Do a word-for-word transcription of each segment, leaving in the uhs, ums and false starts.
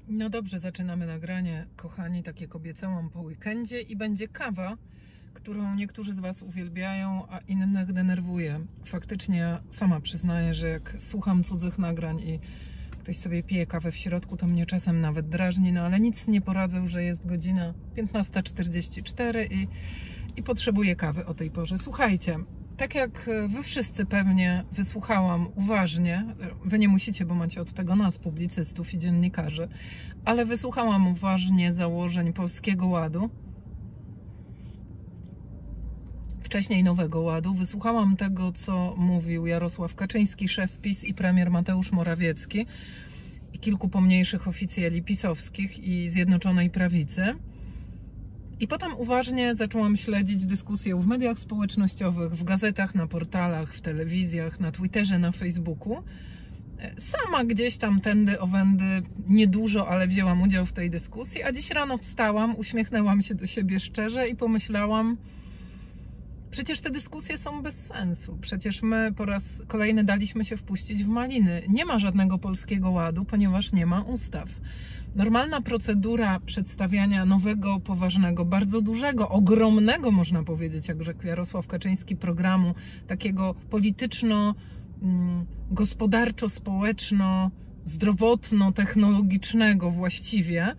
No dobrze, zaczynamy nagranie, kochani, tak jak obiecałam, po weekendzie i będzie kawa, którą niektórzy z Was uwielbiają, a innych denerwuje. Faktycznie ja sama przyznaję, że jak słucham cudzych nagrań i ktoś sobie pije kawę w środku, to mnie czasem nawet drażni, no ale nic nie poradzę, że jest godzina piętnasta czterdzieści cztery i, i potrzebuję kawy o tej porze. Słuchajcie, tak jak Wy wszyscy pewnie wysłuchałam uważnie, Wy nie musicie, bo macie od tego nas, publicystów i dziennikarzy, ale wysłuchałam uważnie założeń Polskiego Ładu, wcześniej Nowego Ładu, wysłuchałam tego, co mówił Jarosław Kaczyński, szef PiS, i premier Mateusz Morawiecki i kilku pomniejszych oficjeli pisowskich i Zjednoczonej Prawicy. I potem uważnie zaczęłam śledzić dyskusję w mediach społecznościowych, w gazetach, na portalach, w telewizjach, na Twitterze, na Facebooku. Sama gdzieś tam tędy owędy, niedużo, ale wzięłam udział w tej dyskusji, a dziś rano wstałam, uśmiechnęłam się do siebie szczerze i pomyślałam, przecież te dyskusje są bez sensu. Przecież my po raz kolejny daliśmy się wpuścić w maliny. Nie ma żadnego Polskiego Ładu, ponieważ nie ma ustaw. Normalna procedura przedstawiania nowego, poważnego, bardzo dużego, ogromnego, można powiedzieć, jak rzekł Jarosław Kaczyński, programu takiego polityczno, gospodarczo, społeczno, zdrowotno, technologicznego właściwie,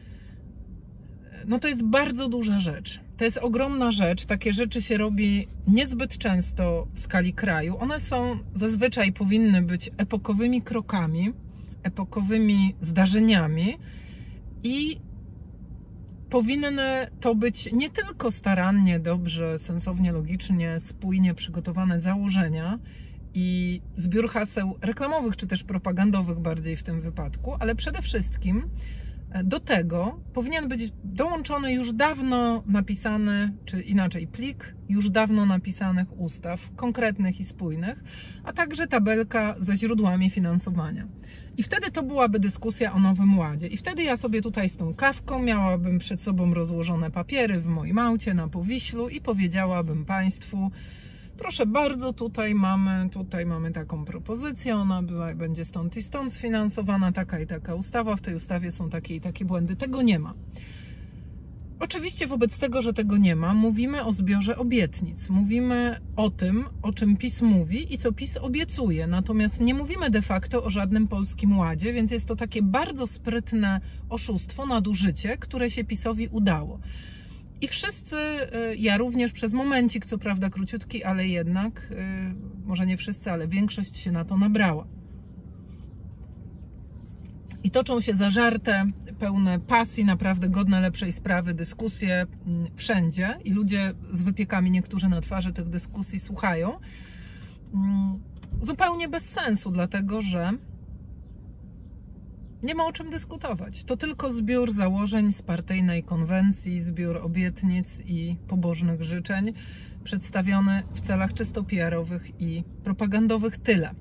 no to jest bardzo duża rzecz. To jest ogromna rzecz. Takie rzeczy się robi niezbyt często w skali kraju. One są, zazwyczaj powinny być epokowymi krokami, epokowymi zdarzeniami i powinny to być nie tylko starannie, dobrze, sensownie, logicznie, spójnie przygotowane założenia i zbiór haseł reklamowych czy też propagandowych bardziej w tym wypadku, ale przede wszystkim do tego powinien być dołączony już dawno napisany, czy inaczej plik już dawno napisanych ustaw, konkretnych i spójnych, a także tabelka ze źródłami finansowania. I wtedy to byłaby dyskusja o Nowym Ładzie. I wtedy ja sobie tutaj z tą kawką miałabym przed sobą rozłożone papiery w moim aucie na Powiślu i powiedziałabym Państwu: proszę bardzo, tutaj mamy, tutaj mamy taką propozycję, ona była, będzie stąd i stąd sfinansowana, taka i taka ustawa, w tej ustawie są takie i takie błędy. Tego nie ma. Oczywiście wobec tego, że tego nie ma, mówimy o zbiorze obietnic. Mówimy o tym, o czym PiS mówi i co PiS obiecuje. Natomiast nie mówimy de facto o żadnym Polskim Ładzie, więc jest to takie bardzo sprytne oszustwo, nadużycie, które się PiS-owi udało. I wszyscy, ja również przez momencik, co prawda króciutki, ale jednak, może nie wszyscy, ale większość się na to nabrała. I toczą się zażarte, pełne pasji, naprawdę godne lepszej sprawy dyskusje wszędzie i ludzie z wypiekami, niektórzy na twarzy, tych dyskusji słuchają. Zupełnie bez sensu, dlatego że nie ma o czym dyskutować. To tylko zbiór założeń z partyjnej konwencji, zbiór obietnic i pobożnych życzeń przedstawiony w celach czysto P R-owych i propagandowych. Tyle.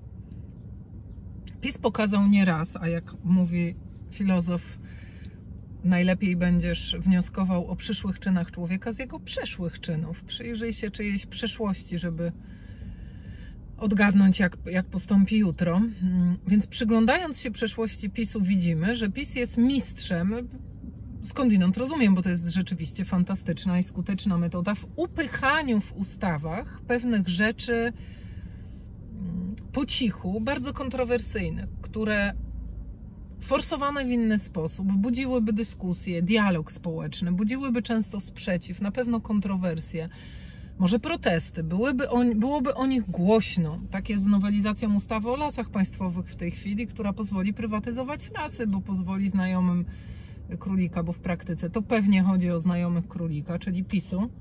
PiS pokazał nie raz, a jak mówi filozof, najlepiej będziesz wnioskował o przyszłych czynach człowieka z jego przeszłych czynów. Przyjrzyj się czyjejś przeszłości, żeby odgadnąć, jak, jak postąpi jutro. Więc przyglądając się przeszłości PiS-u, widzimy, że PiS jest mistrzem, skądinąd rozumiem, bo to jest rzeczywiście fantastyczna i skuteczna metoda w upychaniu w ustawach pewnych rzeczy po cichu, bardzo kontrowersyjnych, które forsowane w inny sposób budziłyby dyskusję, dialog społeczny, budziłyby często sprzeciw, na pewno kontrowersje, może protesty, byłyby o, byłoby o nich głośno. Tak jest z nowelizacją ustawy o lasach państwowych w tej chwili, która pozwoli prywatyzować lasy, bo pozwoli znajomym królika, bo w praktyce to pewnie chodzi o znajomych królika, czyli PiS-u,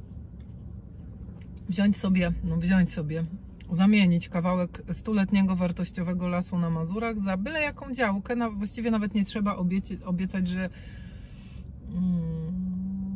wziąć sobie, no wziąć sobie, zamienić kawałek stuletniego wartościowego lasu na Mazurach za byle jaką działkę. Na, właściwie nawet nie trzeba obieci, obiecać, że hmm,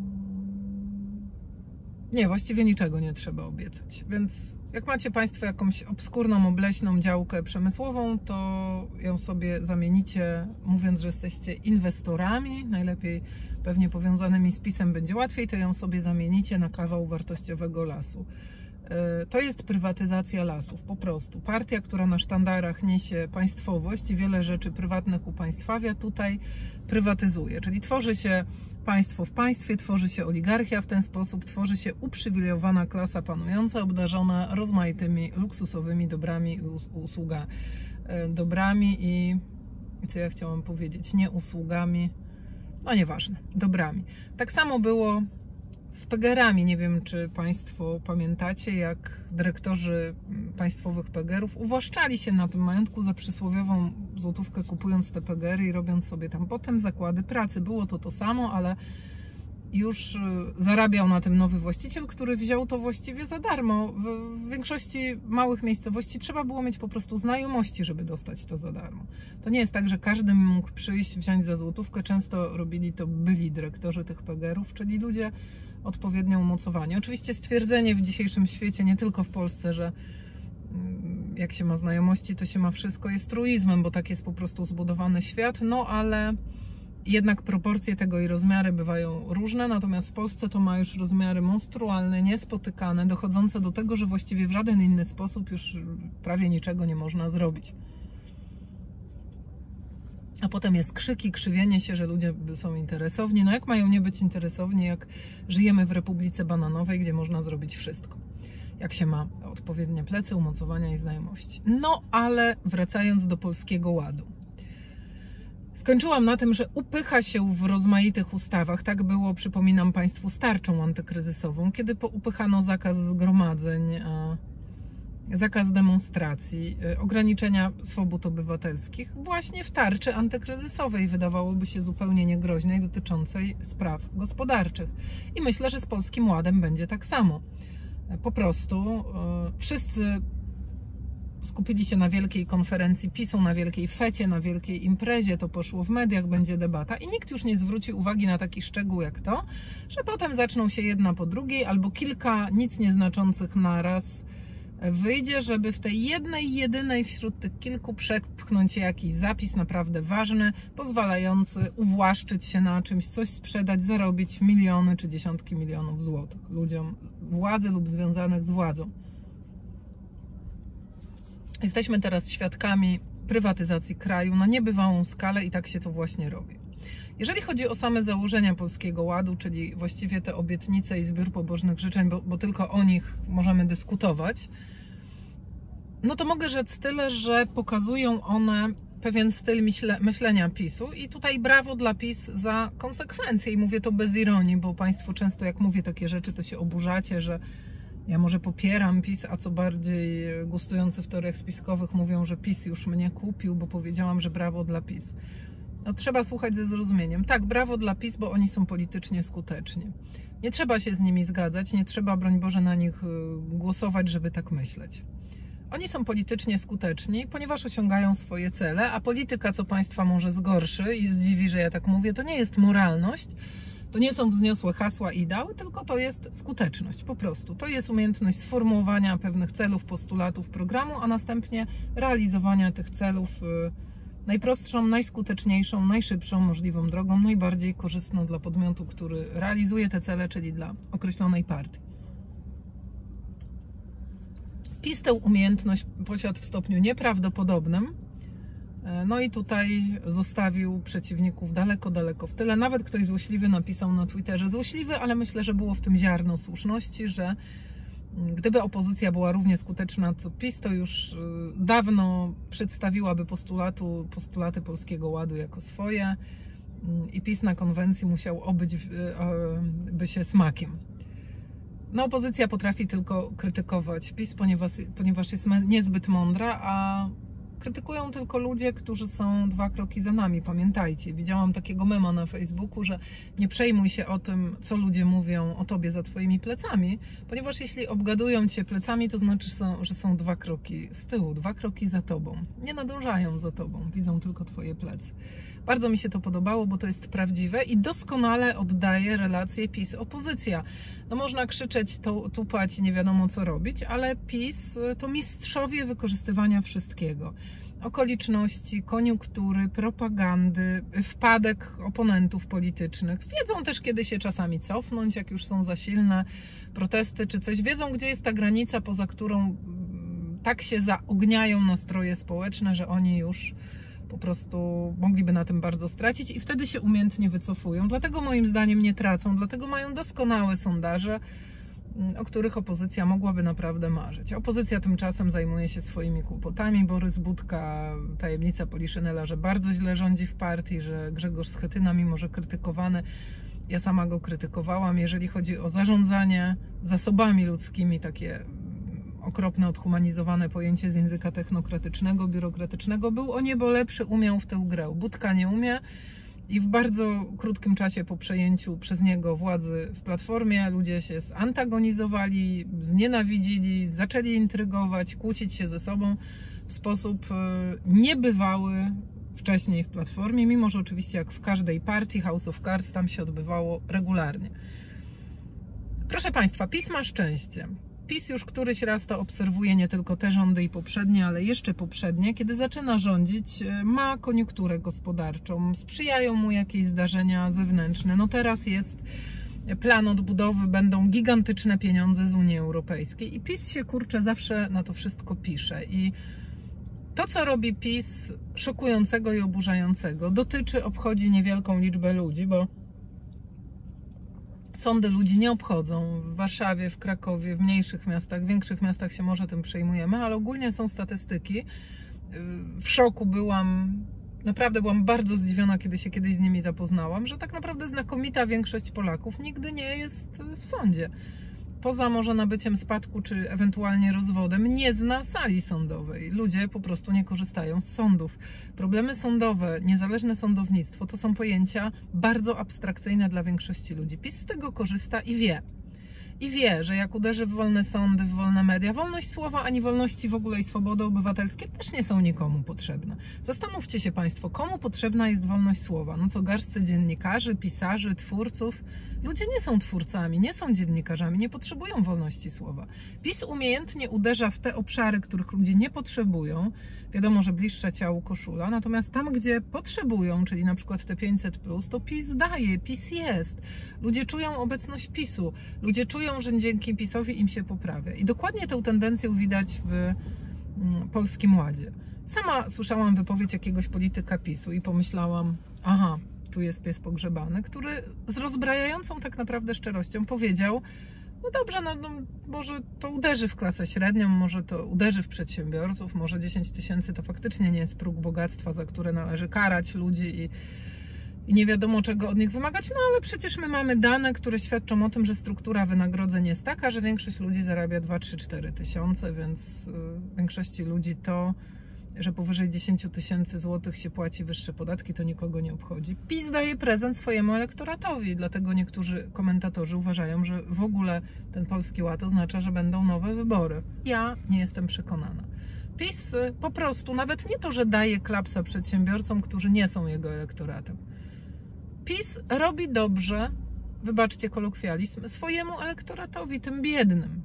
nie, właściwie niczego nie trzeba obiecać. Więc jak macie Państwo jakąś obskurną, obleśną działkę przemysłową, to ją sobie zamienicie, mówiąc, że jesteście inwestorami, najlepiej pewnie powiązanymi z PiS-em będzie łatwiej, to ją sobie zamienicie na kawał wartościowego lasu. To jest prywatyzacja lasów, po prostu. Partia, która na sztandarach niesie państwowość i wiele rzeczy prywatnych upaństwawia, tutaj prywatyzuje. Czyli tworzy się państwo w państwie, tworzy się oligarchia w ten sposób, tworzy się uprzywilejowana klasa panująca, obdarzona rozmaitymi luksusowymi dobrami i usługami. Dobrami i, i co ja chciałam powiedzieć, nie usługami, no nieważne, dobrami. Tak samo było z pegerami. Nie wiem, czy Państwo pamiętacie, jak dyrektorzy państwowych pegerów uwłaszczali się na tym majątku za przysłowiową złotówkę, kupując te pegery i robiąc sobie tam potem zakłady pracy. Było to to samo, ale już zarabiał na tym nowy właściciel, który wziął to właściwie za darmo. W większości małych miejscowości trzeba było mieć po prostu znajomości, żeby dostać to za darmo. To nie jest tak, że każdy mógł przyjść, wziąć za złotówkę. Często robili to byli dyrektorzy tych pegerów, czyli ludzie odpowiednio umocowani. Oczywiście stwierdzenie w dzisiejszym świecie, nie tylko w Polsce, że jak się ma znajomości, to się ma wszystko, jest truizmem, bo tak jest po prostu zbudowany świat, no ale jednak proporcje tego i rozmiary bywają różne, natomiast w Polsce to ma już rozmiary monstrualne, niespotykane, dochodzące do tego, że właściwie w żaden inny sposób już prawie niczego nie można zrobić. A potem jest krzyki, krzywienie się, że ludzie są interesowni. No jak mają nie być interesowni, jak żyjemy w Republice Bananowej, gdzie można zrobić wszystko. Jak się ma odpowiednie plecy, umocowania i znajomości. No ale wracając do Polskiego Ładu. Skończyłam na tym, że upycha się w rozmaitych ustawach. Tak było, przypominam Państwu, z tarczą antykryzysową, kiedy upychano zakaz zgromadzeń, zakaz demonstracji, ograniczenia swobód obywatelskich właśnie w tarczy antykryzysowej, wydawałoby się zupełnie niegroźnej, dotyczącej spraw gospodarczych. I myślę, że z Polskim Ładem będzie tak samo. Po prostu wszyscy skupili się na wielkiej konferencji PiSu, na wielkiej fecie, na wielkiej imprezie, to poszło w mediach, będzie debata i nikt już nie zwróci uwagi na taki szczegół jak to, że potem zaczną się jedna po drugiej albo kilka nic nieznaczących naraz wyjdzie, żeby w tej jednej, jedynej wśród tych kilku przepchnąć jakiś zapis naprawdę ważny, pozwalający uwłaszczyć się na czymś, coś sprzedać, zarobić miliony czy dziesiątki milionów złotych ludziom władzy lub związanych z władzą. Jesteśmy teraz świadkami prywatyzacji kraju na niebywałą skalę i tak się to właśnie robi. Jeżeli chodzi o same założenia Polskiego Ładu, czyli właściwie te obietnice i zbiór pobożnych życzeń, bo, bo tylko o nich możemy dyskutować, no to mogę rzec tyle, że pokazują one pewien styl myśle, myślenia PiSu i tutaj brawo dla PiS za konsekwencje i mówię to bez ironii, bo Państwo często jak mówię takie rzeczy, to się oburzacie, że ja może popieram PiS, a co bardziej gustujący w teoriach spiskowych mówią, że PiS już mnie kupił, bo powiedziałam, że brawo dla PiS. No trzeba słuchać ze zrozumieniem. Tak, brawo dla PiS, bo oni są politycznie skuteczni. Nie trzeba się z nimi zgadzać, nie trzeba, broń Boże, na nich głosować, żeby tak myśleć. Oni są politycznie skuteczni, ponieważ osiągają swoje cele, a polityka, co Państwa może zgorszy i zdziwi, że ja tak mówię, to nie jest moralność, to nie są wzniosłe hasła i ideały, tylko to jest skuteczność, po prostu. To jest umiejętność sformułowania pewnych celów, postulatów programu, a następnie realizowania tych celów najprostszą, najskuteczniejszą, najszybszą możliwą drogą, najbardziej korzystną dla podmiotu, który realizuje te cele, czyli dla określonej partii. PiS tę umiejętność posiadł w stopniu nieprawdopodobnym, no i tutaj zostawił przeciwników daleko, daleko w tyle. Nawet ktoś złośliwy napisał na Twitterze, złośliwy, ale myślę, że było w tym ziarno słuszności, że gdyby opozycja była równie skuteczna co PiS, to już dawno przedstawiłaby postulatu, postulaty Polskiego Ładu jako swoje i PiS na konwencji musiał obyć by się smakiem. No opozycja potrafi tylko krytykować PiS, ponieważ, ponieważ jest niezbyt mądra, a krytykują tylko ludzie, którzy są dwa kroki za nami, pamiętajcie. Widziałam takiego mema na Facebooku, że nie przejmuj się o tym, co ludzie mówią o tobie za twoimi plecami, ponieważ jeśli obgadują cię plecami, to znaczy, że są dwa kroki z tyłu, dwa kroki za tobą. Nie nadążają za tobą, widzą tylko twoje plecy. Bardzo mi się to podobało, bo to jest prawdziwe i doskonale oddaje relację PiS-opozycja. No można krzyczeć, to, tupać i nie wiadomo co robić, ale PiS to mistrzowie wykorzystywania wszystkiego. okoliczności, koniunktury, propagandy, wpadek oponentów politycznych. Wiedzą też, kiedy się czasami cofnąć, jak już są za silne protesty czy coś. Wiedzą, gdzie jest ta granica, poza którą tak się zaogniają nastroje społeczne, że oni już po prostu mogliby na tym bardzo stracić i wtedy się umiejętnie wycofują. Dlatego moim zdaniem nie tracą, dlatego mają doskonałe sondaże, o których opozycja mogłaby naprawdę marzyć. Opozycja tymczasem zajmuje się swoimi kłopotami. Borys Budka, tajemnica Poliszynela, że bardzo źle rządzi w partii, że Grzegorz Schetyna, mimo że krytykowany, ja sama go krytykowałam, jeżeli chodzi o zarządzanie zasobami ludzkimi, takie okropne, odhumanizowane pojęcie z języka technokratycznego, biurokratycznego, był o niebo lepszy, umiał w tę grę. Budka nie umie i w bardzo krótkim czasie po przejęciu przez niego władzy w Platformie ludzie się zantagonizowali, znienawidzili, zaczęli intrygować, kłócić się ze sobą w sposób niebywały wcześniej w Platformie, mimo że oczywiście jak w każdej partii House of Cards tam się odbywało regularnie. Proszę Państwa, PiS ma szczęście. PiS już któryś raz to obserwuje, nie tylko te rządy i poprzednie, ale jeszcze poprzednie. Kiedy zaczyna rządzić, ma koniunkturę gospodarczą, sprzyjają mu jakieś zdarzenia zewnętrzne. No teraz jest plan odbudowy, będą gigantyczne pieniądze z Unii Europejskiej i PiS się, kurczę, zawsze na to wszystko pisze. I to, co robi PiS szokującego i oburzającego, dotyczy, obchodzi niewielką liczbę ludzi, bo sądy ludzi nie obchodzą. W Warszawie, w Krakowie, w mniejszych miastach, w większych miastach się może tym przejmujemy, ale ogólnie są statystyki. W szoku byłam, naprawdę byłam bardzo zdziwiona, kiedy się kiedyś z nimi zapoznałam, że tak naprawdę znakomita większość Polaków nigdy nie jest w sądzie. Poza może nabyciem spadku czy ewentualnie rozwodem, nie zna sali sądowej. Ludzie po prostu nie korzystają z sądów. Problemy sądowe, niezależne sądownictwo to są pojęcia bardzo abstrakcyjne dla większości ludzi. PiS z tego korzysta i wie. I wie, że jak uderzy w wolne sądy, w wolne media, wolność słowa, ani wolności w ogóle i swobody obywatelskie też nie są nikomu potrzebne. Zastanówcie się Państwo, komu potrzebna jest wolność słowa? No co, garstce dziennikarzy, pisarzy, twórców? Ludzie nie są twórcami, nie są dziennikarzami, nie potrzebują wolności słowa. PiS umiejętnie uderza w te obszary, których ludzie nie potrzebują. Wiadomo, że bliższa ciału koszula, natomiast tam, gdzie potrzebują, czyli na przykład te pięćset plus, to PiS daje, PiS jest. Ludzie czują obecność PiSu, ludzie czują, że dzięki PiSowi im się poprawia. I dokładnie tę tendencję widać w mm, Polskim Ładzie. Sama słyszałam wypowiedź jakiegoś polityka PiSu i pomyślałam, aha, tu jest pies pogrzebany, który z rozbrajającą tak naprawdę szczerością powiedział, no dobrze, no, no może to uderzy w klasę średnią, może to uderzy w przedsiębiorców, może dziesięć tysięcy to faktycznie nie jest próg bogactwa, za które należy karać ludzi i, i nie wiadomo czego od nich wymagać, no ale przecież my mamy dane, które świadczą o tym, że struktura wynagrodzeń jest taka, że większość ludzi zarabia dwa, trzy, cztery tysiące, więc w większości ludzi to, że powyżej dziesięć tysięcy złotych się płaci wyższe podatki, to nikogo nie obchodzi. PiS daje prezent swojemu elektoratowi, dlatego niektórzy komentatorzy uważają, że w ogóle ten Polski Ład oznacza, że będą nowe wybory. Ja nie jestem przekonana. PiS po prostu, nawet nie to, że daje klapsa przedsiębiorcom, którzy nie są jego elektoratem. PiS robi dobrze, wybaczcie kolokwializm, swojemu elektoratowi, tym biednym.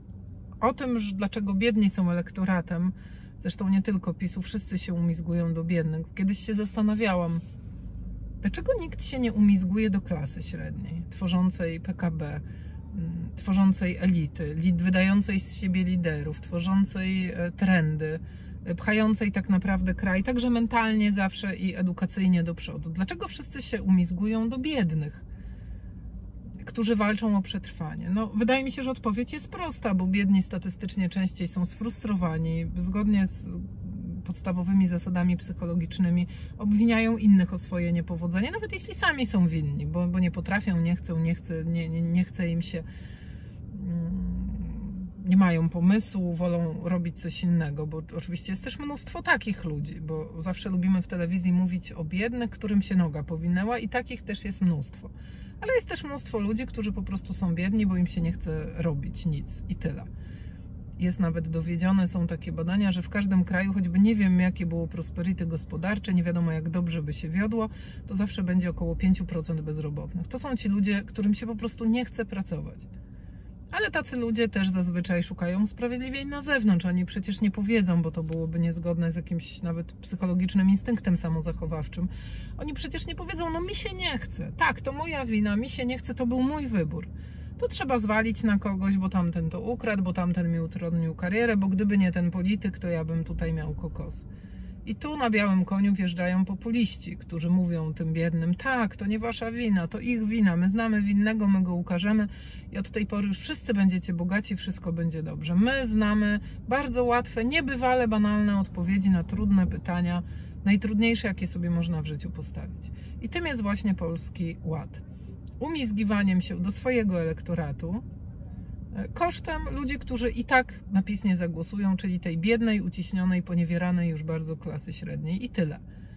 O tym, dlaczego biedni są elektoratem, zresztą nie tylko PiSu, wszyscy się umizgują do biednych. Kiedyś się zastanawiałam, dlaczego nikt się nie umizguje do klasy średniej, tworzącej P K B, tworzącej elity, wydającej z siebie liderów, tworzącej trendy, pchającej tak naprawdę kraj, także mentalnie zawsze i edukacyjnie do przodu. Dlaczego wszyscy się umizgują do biednych, którzy walczą o przetrwanie? No, wydaje mi się, że odpowiedź jest prosta, bo biedni statystycznie częściej są sfrustrowani, zgodnie z podstawowymi zasadami psychologicznymi obwiniają innych o swoje niepowodzenie, nawet jeśli sami są winni, bo, bo nie potrafią, nie chcą, nie chce, nie, nie, nie chce im się, nie mają pomysłu, wolą robić coś innego, bo oczywiście jest też mnóstwo takich ludzi, bo zawsze lubimy w telewizji mówić o biednych, którym się noga powinęła i takich też jest mnóstwo. Ale jest też mnóstwo ludzi, którzy po prostu są biedni, bo im się nie chce robić nic i tyle. Jest nawet dowiedzione, są takie badania, że w każdym kraju, choćby nie wiem jakie było prosperity gospodarcze, nie wiadomo jak dobrze by się wiodło, to zawsze będzie około pięć procent bezrobotnych. To są ci ludzie, którym się po prostu nie chce pracować. Ale tacy ludzie też zazwyczaj szukają usprawiedliwień na zewnątrz. Oni przecież nie powiedzą, bo to byłoby niezgodne z jakimś nawet psychologicznym instynktem samozachowawczym. Oni przecież nie powiedzą, no mi się nie chce. Tak, to moja wina, mi się nie chce, to był mój wybór. To trzeba zwalić na kogoś, bo tamten to ukradł, bo tamten mi utrudnił karierę, bo gdyby nie ten polityk, to ja bym tutaj miał kokos. I tu na białym koniu wjeżdżają populiści, którzy mówią tym biednym, tak, to nie wasza wina, to ich wina, my znamy winnego, my go ukażemy i od tej pory już wszyscy będziecie bogaci, wszystko będzie dobrze. My znamy bardzo łatwe, niebywale banalne odpowiedzi na trudne pytania, najtrudniejsze, jakie sobie można w życiu postawić. I tym jest właśnie Polski Ład. Umizgiwaniem się do swojego elektoratu, kosztem ludzi, którzy i tak na PiS nie zagłosują, czyli tej biednej, uciśnionej, poniewieranej już bardzo klasy średniej i tyle.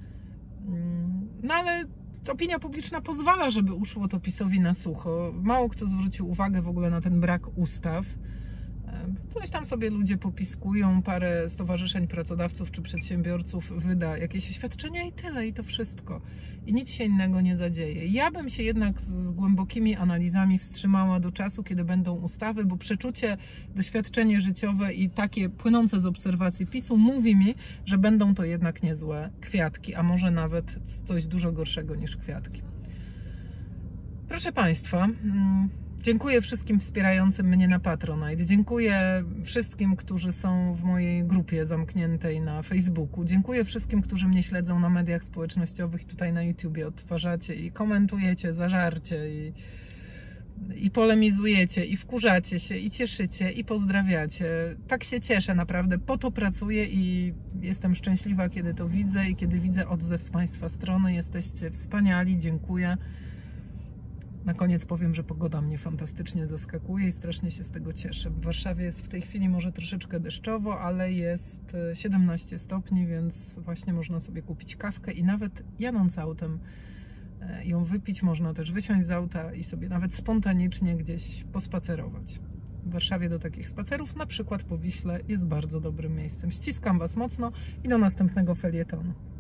No ale opinia publiczna pozwala, żeby uszło to PiS-owi na sucho. Mało kto zwrócił uwagę w ogóle na ten brak ustaw. Coś tam sobie ludzie popiskują, parę stowarzyszeń pracodawców czy przedsiębiorców wyda jakieś oświadczenia i tyle, i to wszystko. I nic się innego nie zadzieje. Ja bym się jednak z głębokimi analizami wstrzymała do czasu, kiedy będą ustawy, bo przeczucie, doświadczenie życiowe i takie płynące z obserwacji PiS-u mówi mi, że będą to jednak niezłe kwiatki, a może nawet coś dużo gorszego niż kwiatki. Proszę Państwa, dziękuję wszystkim wspierającym mnie na Patronite. Dziękuję wszystkim, którzy są w mojej grupie zamkniętej na Facebooku. Dziękuję wszystkim, którzy mnie śledzą na mediach społecznościowych i tutaj na YouTubie. Odtwarzacie i komentujecie, zażarcie i, i polemizujecie, i wkurzacie się, i cieszycie, i pozdrawiacie. Tak się cieszę, naprawdę. Po to pracuję i jestem szczęśliwa, kiedy to widzę i kiedy widzę odzew z Państwa strony. Jesteście wspaniali, dziękuję. Na koniec powiem, że pogoda mnie fantastycznie zaskakuje i strasznie się z tego cieszę. W Warszawie jest w tej chwili może troszeczkę deszczowo, ale jest siedemnaście stopni, więc właśnie można sobie kupić kawkę i nawet jadąc autem ją wypić. Można też wysiąść z auta i sobie nawet spontanicznie gdzieś pospacerować. W Warszawie do takich spacerów, na przykład po Wiśle, jest bardzo dobrym miejscem. Ściskam Was mocno i do następnego felietonu.